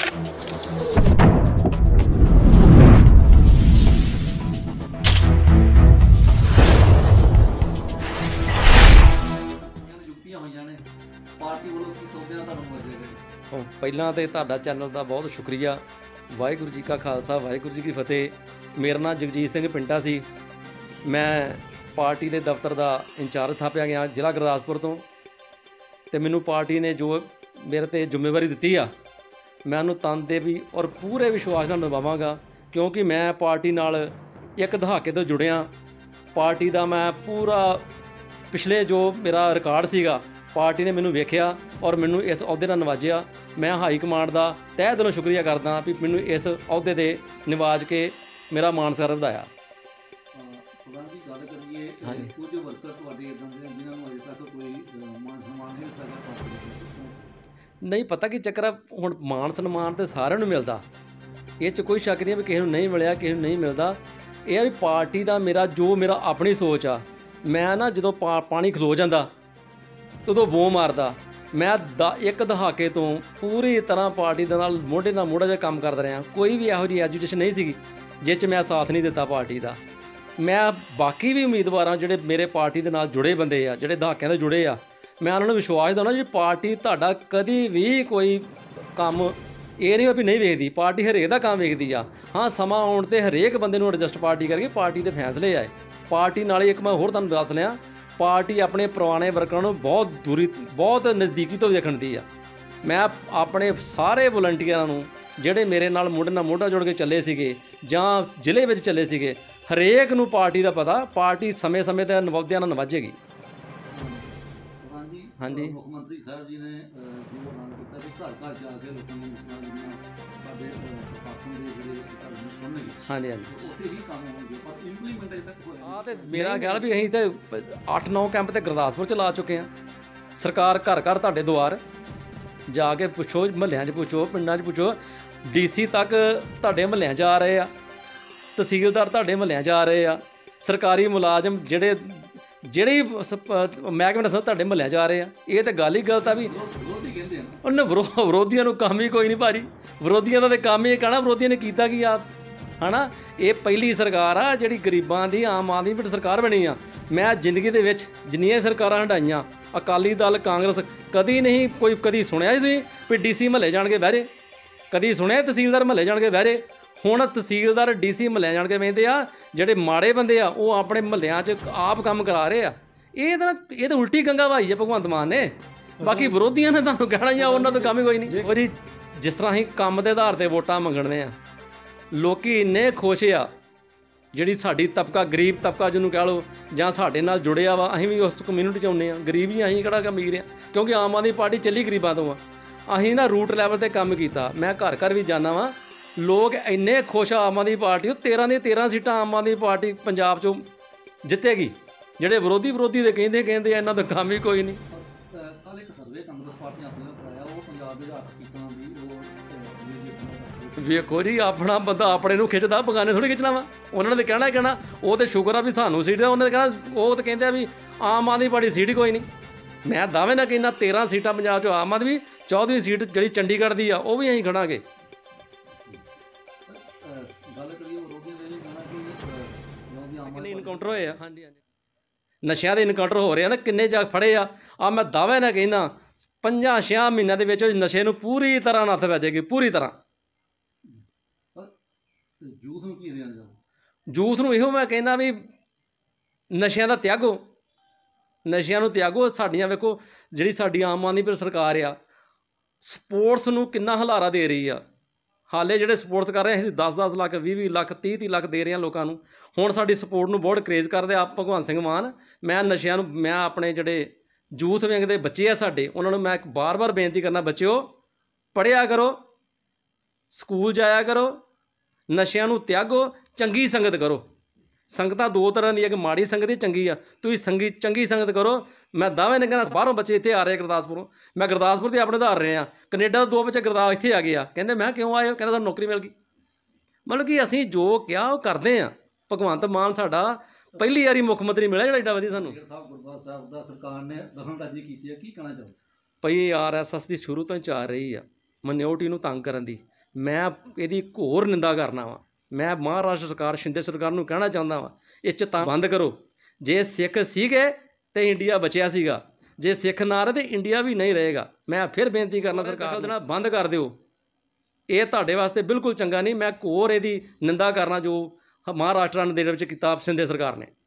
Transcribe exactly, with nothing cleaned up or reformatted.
ਪਹਿਲਾਂ ਤੇ ਤੁਹਾਡਾ ਚੈਨਲ ਦਾ ਬਹੁਤ ਸ਼ੁਕਰੀਆ। ਵਾਹਿਗੁਰੂ ਜੀ ਕਾ ਖਾਲਸਾ, ਵਾਹਿਗੁਰੂ ਜੀ ਕੀ ਫਤਿਹ। ਮੇਰਾ ਨਾਮ ਜਗਜੀਤ ਸਿੰਘ ਪਿੰਟਾ ਸੀ। ਮੈਂ ਪਾਰਟੀ ਦੇ ਦਫ਼ਤਰ ਦਾ ਇੰਚਾਰਜ ਥਾਪਿਆ ਗਿਆ ਜ਼ਿਲ੍ਹਾ ਗੁਰਦਾਸਪੁਰ ਤੋਂ, ਅਤੇ ਮੈਨੂੰ ਪਾਰਟੀ ਨੇ ਜੋ ਮੇਰੇ 'ਤੇ ਜ਼ਿੰਮੇਵਾਰੀ ਦਿੱਤੀ ਆ, ਮੈਂ ਉਹਨੂੰ ਤਨਦੇਹੀ ਔਰ ਪੂਰੇ ਵਿਸ਼ਵਾਸ ਨਾਲ ਨਿਭਾਵਾਂਗਾ, ਕਿਉਂਕਿ ਮੈਂ ਪਾਰਟੀ ਨਾਲ ਇੱਕ ਦਹਾਕੇ ਤੋਂ ਜੁੜਿਆ। ਪਾਰਟੀ ਦਾ ਮੈਂ ਪੂਰਾ ਪਿਛਲੇ ਜੋ ਮੇਰਾ ਰਿਕਾਰਡ ਸੀਗਾ, ਪਾਰਟੀ ਨੇ ਮੈਨੂੰ ਵੇਖਿਆ ਔਰ ਮੈਨੂੰ ਇਸ ਅਹੁਦੇ ਨਾਲ ਨਵਾਜਿਆ। ਮੈਂ ਹਾਈ ਕਮਾਂਡ ਦਾ ਤਹਿ ਦਿਲੋਂ ਸ਼ੁਕਰੀਆ ਕਰਦਾ ਵੀ ਮੈਨੂੰ ਇਸ ਅਹੁਦੇ ਦੇ ਨਿਵਾਜ ਕੇ ਮੇਰਾ ਮਾਣ ਸਤਿਕਾਰ ਵਧਾਇਆ। ਨਹੀਂ ਪਤਾ ਕੀ ਚੱਕਰ ਆ, ਹੁਣ ਮਾਣ ਸਨਮਾਨ ਤਾਂ ਸਾਰਿਆਂ ਨੂੰ ਮਿਲਦਾ, ਇਹ 'ਚ ਕੋਈ ਸ਼ੱਕ ਨਹੀਂ ਵੀ ਕਿਸੇ ਨੂੰ ਨਹੀਂ ਮਿਲਿਆ, ਕਿਸੇ ਨੂੰ ਨਹੀਂ ਮਿਲਦਾ। ਇਹ ਆ ਵੀ ਪਾਰਟੀ ਦਾ ਮੇਰਾ ਜੋ ਮੇਰਾ ਆਪਣੀ ਸੋਚ ਆ, ਮੈਂ ਨਾ ਜਦੋਂ ਪਾ ਪਾਣੀ ਖਲੋ ਜਾਂਦਾ ਉਦੋਂ ਵੋ ਮਾਰਦਾ। ਮੈਂ ਦਾ ਇੱਕ ਦਹਾਕੇ ਤੋਂ ਪੂਰੀ ਤਰ੍ਹਾਂ ਪਾਰਟੀ ਦੇ ਨਾਲ ਮੋਢੇ ਨਾਲ ਮੋਢਾ ਜਿਹਾ ਕੰਮ ਕਰਦਾ ਰਿਹਾ। ਕੋਈ ਵੀ ਇਹੋ ਜਿਹੀ ਐਜੂਕੇਸ਼ਨ ਨਹੀਂ ਸੀਗੀ ਜਿਸ 'ਚ ਮੈਂ ਸਾਥ ਨਹੀਂ ਦਿੱਤਾ ਪਾਰਟੀ ਦਾ। ਮੈਂ ਬਾਕੀ ਵੀ ਉਮੀਦਵਾਰਾਂ ਜਿਹੜੇ ਮੇਰੇ ਪਾਰਟੀ ਦੇ ਨਾਲ ਜੁੜੇ ਬੰਦੇ ਆ, ਜਿਹੜੇ ਦਹਾਕਿਆਂ ਤੋਂ ਜੁੜੇ ਆ, ਮੈਂ ਉਹਨਾਂ ਨੂੰ ਵਿਸ਼ਵਾਸ ਦਿਵਾਉਣਾ ਜਿਹੜੀ ਪਾਰਟੀ ਤੁਹਾਡਾ ਕਦੀ ਵੀ ਕੋਈ ਕੰਮ ਇਹ ਨਹੀਂ ਵੀ ਨਹੀਂ ਵੇਖਦੀ, ਪਾਰਟੀ ਹਰੇਕ ਦਾ ਕੰਮ ਵੇਖਦੀ ਆ। ਹਾਂ, ਸਮਾਂ ਆਉਣ 'ਤੇ ਹਰੇਕ ਬੰਦੇ ਨੂੰ ਐਡਜਸਟ ਪਾਰਟੀ ਕਰਕੇ ਪਾਰਟੀ ਦੇ ਫੈਸਲੇ ਆਏ। ਪਾਰਟੀ ਨਾਲ ਇੱਕ ਮੈਂ ਹੋਰ ਤੁਹਾਨੂੰ ਦੱਸ ਲਿਆ, ਪਾਰਟੀ ਆਪਣੇ ਪੁਰਾਣੇ ਵਰਕਰਾਂ ਨੂੰ ਬਹੁਤ ਦੂਰੀ ਬਹੁਤ ਨਜ਼ਦੀਕੀ ਤੋਂ ਵੇਖਣ ਦੀ ਆ। ਮੈਂ ਆਪਣੇ ਸਾਰੇ ਵਲੰਟੀਅਰਾਂ ਨੂੰ ਜਿਹੜੇ ਮੇਰੇ ਨਾਲ ਮੋਢੇ ਨਾਲ ਮੋਢਾ ਜੋੜ ਕੇ ਚੱਲੇ ਸੀਗੇ ਜਾਂ ਜ਼ਿਲ੍ਹੇ ਵਿੱਚ ਚੱਲੇ ਸੀਗੇ, ਹਰੇਕ ਨੂੰ ਪਾਰਟੀ ਦਾ ਪਤਾ, ਪਾਰਟੀ ਸਮੇਂ ਸਮੇਂ 'ਤੇ ਨਿਭਾਉਂਦਿਆਂ ਨਾਲ ਨਿਭਾਜੇਗੀ। ਹਾਂਜੀ ਹਾਂਜੀ ਮੁੱਖ ਮੰਤਰੀ ਸਾਹਿਬ ਜੀ ਨੇ ਜੋ ਐਲਾਨ ਕੀਤਾ ਕਿ ਘਰ ਘਰ ਜਾ ਕੇ ਲੋਕਾਂ ਦੀਆਂ ਮੁਸ਼ਕਲਾਂ ਜਿਹੜੀਆਂ ਸਾਡੇ ਪ੍ਰਸ਼ਾਸਨ ਦੇ ਜਿਹੜੇ ਧਰਮ ਸੁਣਨਗੇ, ਹਾਂਜੀ ਹਾਂਜੀ ਉੱਥੇ ਹੀ ਕੰਮ ਹੋਣਗੇ, ਪਰ ਇੰਪਲੀਮੈਂਟ ਅਜੇ ਤੱਕ ਹੋਇਆ ਹਾਂ। ਤੇ ਮੇਰਾ ਖਿਆਲ ਵੀ ਅਸੀਂ ਤਾਂ ਅੱਠ ਨੌ ਕੈਂਪ ਤੇ ਗੁਰਦਾਸਪੁਰ 'ਚ ਲਾ ਚੁੱਕੇ ਹਾਂ। ਸਰਕਾਰ ਘਰ ਘਰ ਤੁਹਾਡੇ ਦੁਆਰ ਜਾ ਕੇ ਪੁੱਛੋ, ਮਹੱਲਿਆਂ 'ਚ ਪੁੱਛੋ, ਪਿੰਡਾਂ 'ਚ ਪੁੱਛੋ, ਡੀ ਸੀ ਤੱਕ ਤੁਹਾਡੇ ਮਹੱਲਿਆਂ 'ਚ ਆ ਰਹੇ ਆ, ਤਹਿਸੀਲਦਾਰ ਤੁਹਾਡੇ ਮਹੱਲਿਆਂ 'ਚ ਆ ਰਹੇ ਆ, ਸਰਕਾਰੀ ਮੁਲਾਜ਼ਮ ਜਿਹੜੇ ਜਿਹੜੇ ਮਹਿਕਮੇ ਨਾਲ ਤੁਹਾਡੇ ਮਹੱਲਿਆਂ 'ਚ ਆ ਰਹੇ ਆ। ਇਹ ਤਾਂ ਗੱਲ ਹੀ ਗਲਤ ਆ ਵੀ ਉਹਨੇ ਵਿਰੋਧੀਆਂ ਨੂੰ ਕੰਮ ਹੀ ਕੋਈ ਨਹੀਂ ਭਾਰੀ। ਵਿਰੋਧੀਆਂ ਦਾ ਤਾਂ ਕੰਮ ਹੀ ਕਹਿਣਾ ਵਿਰੋਧੀਆਂ ਨੇ ਕੀਤਾ ਕੀ ਆ, ਹੈ ਨਾ। ਇਹ ਪਹਿਲੀ ਸਰਕਾਰ ਆ ਜਿਹੜੀ ਗਰੀਬਾਂ ਦੀ ਆਮ ਆਦਮੀ ਪਾਰਟੀ ਸਰਕਾਰ ਬਣੀ ਆ। ਮੈਂ ਜ਼ਿੰਦਗੀ ਦੇ ਵਿੱਚ ਜਿੰਨੀਆਂ ਸਰਕਾਰਾਂ ਹਟਾਈਆਂ, ਅਕਾਲੀ ਦਲ, ਕਾਂਗਰਸ, ਕਦੀ ਨਹੀਂ ਕੋਈ ਕਦੀ ਸੁਣਿਆ ਸੀ ਵੀ ਡੀ ਸੀ ਮਹੱਲੇ ਜਾਣਗੇ ਬਹਿਰੇ, ਕਦੀ ਸੁਣਿਆ ਤਹਿਸੀਲਦਾਰ ਮਹੱਲੇ ਜਾਣਗੇ ਬਹਿਰੇ। ਹੁਣ ਤਹਿਸੀਲਦਾਰ ਡੀ ਸੀ ਮਹੱਲਿਆਂ ਜਾਣ ਕੇ ਬਹਿੰਦੇ ਆ। ਜਿਹੜੇ ਮਾੜੇ ਬੰਦੇ ਆ ਉਹ ਆਪਣੇ ਮਹੱਲਿਆਂ 'ਚ ਆਪ ਕੰਮ ਕਰਾ ਰਹੇ ਆ। ਇਹ ਤਾਂ ਇਹ ਤਾਂ ਉਲਟੀ ਗੰਗਾ ਵਹਾਈ ਆ ਭਗਵੰਤ ਮਾਨ ਨੇ। ਬਾਕੀ ਵਿਰੋਧੀਆਂ ਨੇ ਤੁਹਾਨੂੰ ਕਹਿਣਾ ਹੀ ਆ ਉਹਨਾਂ ਤੋਂ ਕੰਮ ਹੀ ਕੋਈ ਨਹੀਂ। ਉਹ ਜੀ ਜਿਸ ਤਰ੍ਹਾਂ ਅਸੀਂ ਕੰਮ ਦੇ ਆਧਾਰ 'ਤੇ ਵੋਟਾਂ ਮੰਗਣੇ ਆ, ਲੋਕ ਇੰਨੇ ਖੁਸ਼ ਆ, ਜਿਹੜੀ ਸਾਡੀ ਤਬਕਾ ਗਰੀਬ ਤਬਕਾ ਜਿਹਨੂੰ ਕਹਿ ਲਓ ਜਾਂ ਸਾਡੇ ਨਾਲ ਜੁੜਿਆ ਵਾ, ਅਸੀਂ ਵੀ ਉਸ ਕਮਿਊਨਿਟੀ 'ਚ ਆਉਂਦੇ ਹਾਂ। ਗਰੀਬ ਹੀ ਅਸੀਂ ਕਿਹੜਾ ਅਮੀਰ ਆ, ਕਿਉਂਕਿ ਆਮ ਆਦਮੀ ਪਾਰਟੀ ਚੱਲੀ ਗਰੀਬਾਂ ਤੋਂ ਆ। ਅਸੀਂ ਨਾ ਰੂਟ ਲੈਵਲ 'ਤੇ ਕੰਮ ਕੀਤਾ। ਮੈਂ ਘਰ ਘਰ ਵੀ ਜਾਂਦਾ ਵਾਂ, ਲੋਕ ਇੰਨੇ ਖੁਸ਼ ਆ ਆਮ ਆਦਮੀ ਪਾਰਟੀ। ਉਹ ਤੇਰਾਂ ਦੀਆਂ ਤੇਰਾਂ ਸੀਟਾਂ ਆਮ ਆਦਮੀ ਪਾਰਟੀ ਪੰਜਾਬ 'ਚੋਂ ਜਿੱਤੇਗੀ। ਜਿਹੜੇ ਵਿਰੋਧੀ ਵਿਰੋਧੀ ਦੇ ਕਹਿੰਦੇ ਕਹਿੰਦੇ ਆ ਇਹਨਾਂ ਦਾ ਕੰਮ ਹੀ ਕੋਈ ਨਹੀਂ। ਕੱਲ੍ਹ ਇੱਕ ਸਰਵੇ ਕਾਂਗਰਸ ਪਾਰਟੀ ਆਪਣੇ ਕਰਾਇਆ, ਉਹ ਪੰਜਾਬ ਦੇ ਅੱਠ ਸੀਟਾਂ ਦੀ ਉਹ ਵੇਖੋ ਜੀ, ਆਪਣਾ ਬੰਦਾ ਆਪਣੇ ਨੂੰ ਖਿੱਚਦਾ, ਬਗਾਨੇ ਥੋੜ੍ਹੀ ਖਿੱਚਣਾ ਵਾ। ਉਹਨਾਂ ਨੇ ਤਾਂ ਕਹਿਣਾ ਹੀ ਕਹਿਣਾ ਉਹ ਤਾਂ ਸ਼ੁਕਰ ਆ ਵੀ ਸਾਨੂੰ ਸੀਟ ਦਾ। ਉਹਨਾਂ ਨੇ ਕਹਿਣਾ ਉਹ ਤਾਂ ਕਹਿੰਦੇ ਆ ਵੀ ਆਮ ਆਦਮੀ ਪਾਰਟੀ ਸੀਟ ਹੀ ਕੋਈ ਨਹੀਂ। ਮੈਂ ਦਾਅਵੇ ਨਾਲ ਕਹਿੰਦਾ ਤੇਰਾਂ ਸੀਟਾਂ ਪੰਜਾਬ 'ਚ ਆਮ ਆਦਮੀ, ਚੌਦਵੀਂ ਸੀਟ ਜਿਹੜੀ ਚੰਡੀਗੜ੍ਹ ਦੀ ਆ ਉਹ ਵੀ ਅਸੀਂ ਖੜਾਂਗੇ। ਕਿੰਨੇ ਇਨਕਾਊਂਟਰ ਹੋਏ ਆ? ਹਾਂਜੀ ਹਾਂਜੀ, ਨਸ਼ਿਆਂ ਦੇ ਇਨਕਾਊਂਟਰ ਹੋ ਰਹੇ ਆ ਨਾ, ਕਿੰਨੇ ਜਾ ਫੜੇ ਆ। ਆ ਮੈਂ ਦਾਅਵੇ ਨਾਲ ਕਹਿੰਦਾ ਪੰਜਾਂ ਛਿਆਂ ਮਹੀਨਿਆਂ ਦੇ ਵਿੱਚ ਨਸ਼ੇ ਨੂੰ ਪੂਰੀ ਤਰ੍ਹਾਂ ਨੱਥ ਪੈ ਜਾਏਗੀ, ਪੂਰੀ ਤਰ੍ਹਾਂ। ਯੂਥ ਨੂੰ ਕੀ ਦੇਣਾ? ਯੂਥ ਨੂੰ ਇਹੋ ਮੈਂ ਕਹਿੰਦਾ ਵੀ ਨਸ਼ਿਆਂ ਦਾ ਤਿਆਗੋ, ਨਸ਼ਿਆਂ ਨੂੰ ਤਿਆਗੋ। ਸਾਡੀਆਂ ਵੇਖੋ ਜਿਹੜੀ ਸਾਡੀ ਆਮ ਆਦਮੀ ਪਾਰਟੀ ਸਰਕਾਰ ਆ, ਸਪੋਰਟਸ ਨੂੰ ਕਿੰਨਾ ਹੁਲਾਰਾ ਦੇ ਰਹੀ ਆ। ਹਾਲੇ ਜਿਹੜੇ ਸਪੋਰਟਸ ਕਰ ਰਹੇ ਅਸੀਂ ਦਸ ਦਸ ਲੱਖ, ਵੀਹ ਵੀਹ ਲੱਖ, ਤੀਹ ਤੀਹ ਲੱਖ ਦੇ ਰਹੇ ਹਾਂ ਲੋਕਾਂ ਨੂੰ। ਹੁਣ ਸਾਡੀ ਸਪੋਰਟ ਨੂੰ ਬਹੁਤ ਕਰੇਜ਼ ਕਰਦੇ ਆ ਭਗਵੰਤ ਸਿੰਘ ਮਾਨ। ਮੈਂ ਨਸ਼ਿਆਂ ਨੂੰ, ਮੈਂ ਆਪਣੇ ਜਿਹੜੇ ਯੂਥ ਵਿੰਗ ਦੇ ਬੱਚੇ ਆ ਸਾਡੇ, ਉਹਨਾਂ ਨੂੰ ਮੈਂ ਇੱਕ ਬਾਰ ਬਾਰ ਬੇਨਤੀ ਕਰਨਾ, ਬੱਚਿਓ ਪੜ੍ਹਿਆ ਕਰੋ, ਸਕੂਲ ਜਾਇਆ ਕਰੋ, ਨਸ਼ਿਆਂ ਨੂੰ ਤਿਆਗੋ, ਚੰਗੀ ਸੰਗਤ ਕਰੋ। ਸੰਗਤਾਂ ਦੋ ਤਰ੍ਹਾਂ ਦੀ, ਇੱਕ ਮਾੜੀ ਸੰਗਤ ਹੀ ਚੰਗੀ ਆ। ਤੁਸੀਂ ਸੰਗੀ ਚੰਗੀ ਸੰਗਤ ਕਰੋ। ਮੈਂ ਦਾਅਵੇ ਨਾਲ ਕਹਿੰਦਾ ਬਾਹਰੋਂ ਬੱਚੇ ਇੱਥੇ ਆ ਰਹੇ ਗੁਰਦਾਸਪੁਰੋਂ। ਮੈਂ ਗੁਰਦਾਸਪੁਰ 'ਤੇ ਆਪਣੇ ਉਧਾਰ ਰਹੇ ਹਾਂ। ਕੈਨੇਡਾ ਤੋਂ ਦੋ ਬੱਚੇ ਗੁਰਦਾਸ ਇੱਥੇ ਆ ਗਏ ਆ। ਕਹਿੰਦੇ ਮੈਂ ਕਿਉਂ ਆਏ ਹੋ? ਕਹਿੰਦਾ ਸਾਨੂੰ ਨੌਕਰੀ ਮਿਲ ਗਈ। ਮਤਲਬ ਕਿ ਅਸੀਂ ਜੋ ਕਿਹਾ ਉਹ ਕਰਦੇ ਹਾਂ। ਭਗਵੰਤ ਮਾਨ ਸਾਡਾ ਪਹਿਲੀ ਵਾਰੀ ਮੁੱਖ ਮੰਤਰੀ ਮਿਲਿਆ ਜਿਹੜਾ ਏਡਾ ਵਧੀਆ ਸਾਨੂੰ। ਗੁਰਦੁਆਰਾ ਸਾਹਿਬ ਦਾ ਸਰਕਾਰ ਨੇ ਦਖਲਅੰਦਾਜ਼ੀ ਕੀਤੀ ਹੈ, ਕੀ ਕਹਿਣਾ ਚਾਹੋ? ਭਈ ਆਰ ਐਸ ਐਸ ਦੀ ਸ਼ੁਰੂ ਤੋਂ ਹੀ ਚਾਹ ਰਹੀ ਆ ਮਨਿਓਰਟੀ ਨੂੰ ਤੰਗ ਕਰਨ ਦੀ। ਮੈਂ ਇਹਦੀ ਘੋਰ ਨਿੰਦਾ ਕਰਨਾ ਵਾਂ। ਮੈਂ ਮਹਾਰਾਸ਼ਟਰ ਸਰਕਾਰ, ਸ਼ਿੰਦੇ ਸਰਕਾਰ ਨੂੰ ਕਹਿਣਾ ਚਾਹੁੰਦਾ ਵਾਂ, ਇਹ 'ਚ ਤਾਂ ਬੰਦ ਕਰੋ। ਜੇ ਸਿੱਖ ਸੀਗੇ ਤੇ ਇੰਡੀਆ ਬਚਿਆ ਸੀਗਾ, ਜੇ ਸਿੱਖ ਨਾ ਰਹੇ ਤੇ ਇੰਡੀਆ ਵੀ ਨਹੀਂ ਰਹੇਗਾ। ਮੈਂ ਫਿਰ ਬੇਨਤੀ ਕਰਨਾ ਸਰਕਾਰ ਦੇ ਨਾਲ ਬੰਦ ਕਰ ਦਿਓ, ਇਹ ਤੁਹਾਡੇ ਵਾਸਤੇ ਬਿਲਕੁਲ ਚੰਗਾ ਨਹੀਂ। ਮੈਂ ਘੋਰ ਇਹਦੀ ਨਿੰਦਾ ਕਰਨਾ ਜੋ ਮਹਾਰਾਸ਼ਟਰ ਦੇ ਵਿੱਚ ਕੀਤਾ ਸ਼ਿੰਦੇ ਸਰਕਾਰ ਨੇ।